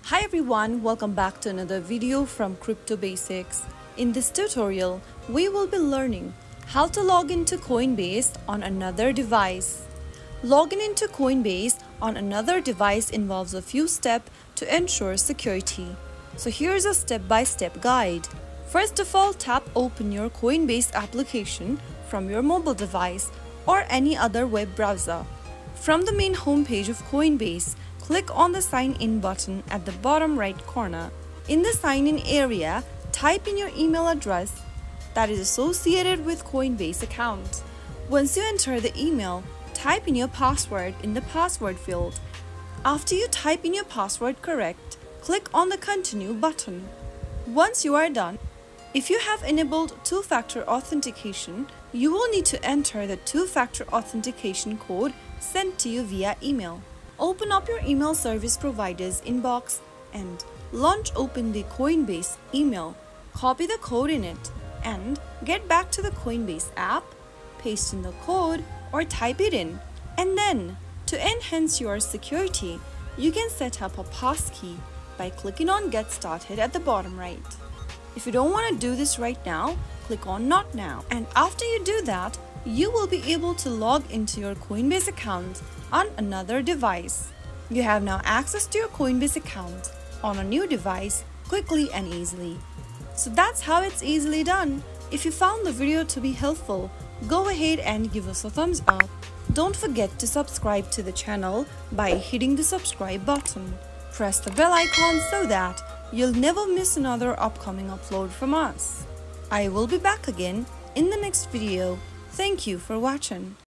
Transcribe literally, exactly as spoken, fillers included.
Hi everyone, welcome back to another video from Crypto Basics. In this tutorial, we will be learning how to log into Coinbase on another device. Logging into Coinbase on another device involves a few steps to ensure security. So here's a step-by-step guide. First of all, tap open your Coinbase application from your mobile device or any other web browser. From the main homepage of Coinbase, click on the Sign In button at the bottom right corner. In the Sign In area, type in your email address that is associated with Coinbase account. Once you enter the email, type in your password in the password field. After you type in your password correct, click on the Continue button. Once you are done, if you have enabled two-factor authentication, you will need to enter the two-factor authentication code sent to you via email. Open up your email service provider's inbox and launch open the Coinbase email. Copy the code in it and get back to the Coinbase app, paste in the code or type it in. And then, to enhance your security, you can set up a passkey by clicking on Get Started at the bottom right. If you don't want to do this right now, click on Not Now. And after you do that, you will be able to log into your Coinbase account on another device. You have now access to your Coinbase account on a new device quickly and easily. So that's how it's easily done. If you found the video to be helpful, go ahead and give us a thumbs up. Don't forget to subscribe to the channel by hitting the subscribe button. Press the bell icon so that you'll never miss another upcoming upload from us. I will be back again in the next video. Thank you for watching.